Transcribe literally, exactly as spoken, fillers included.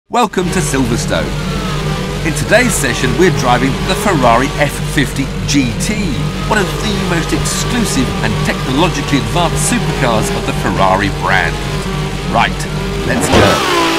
Welcome to Silverstone. In today's session we're driving the Ferrari F fifty G T, one of the most exclusive and technologically advanced supercars of the Ferrari brand. Right, let's go.